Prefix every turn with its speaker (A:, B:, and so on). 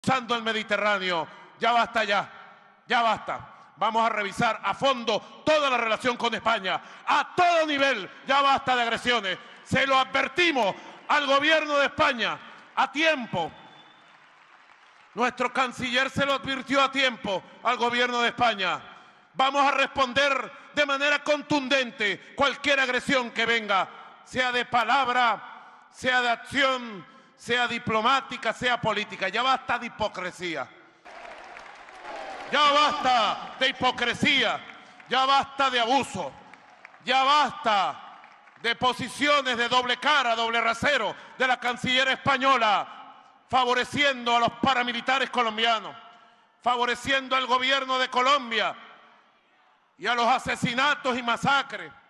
A: cruzando el Mediterráneo. Ya basta ya, ya basta. Vamos a revisar a fondo toda la relación con España, a todo nivel. Ya basta de agresiones. Se lo advertimos al gobierno de España a tiempo. Nuestro canciller se lo advirtió a tiempo al gobierno de España. Vamos a responder de manera contundente cualquier agresión que venga, sea de palabra, sea de acción, sea diplomática, sea política. Ya basta de hipocresía. Ya basta de hipocresía. Ya basta de abuso. Ya basta de posiciones de doble cara, doble rasero de la canciller española, favoreciendo a los paramilitares colombianos, favoreciendo al gobierno de Colombia y a los asesinatos y masacres